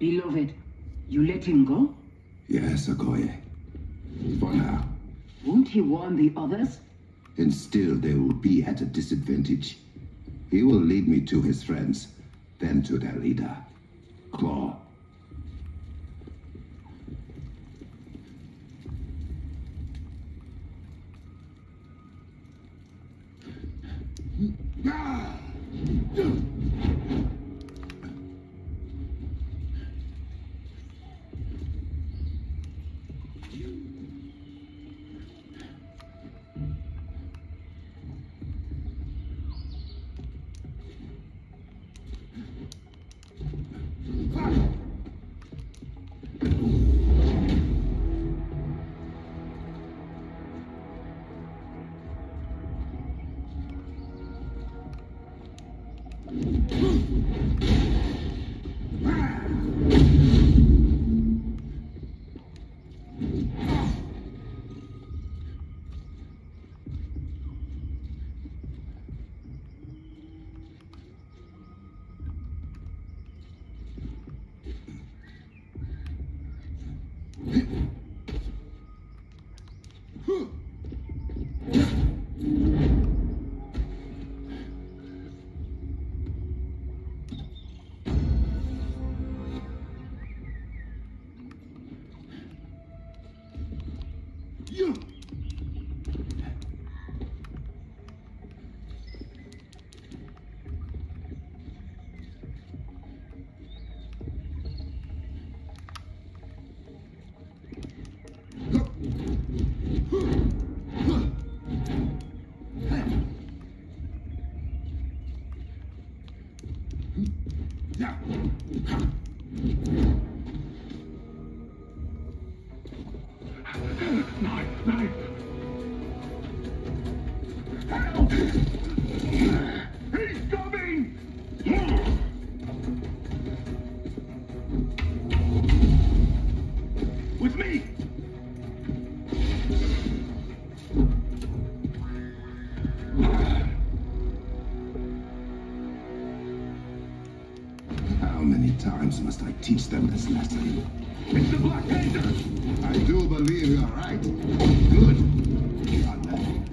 Beloved, you let him go? Yes, Okoye. For now. Won't he warn the others? And still they will be at a disadvantage. He will lead me to his friends, then to their leader, Claw. Must I teach them this lesson? It's the Black Panther! I do believe you're right. Good. You are nothing.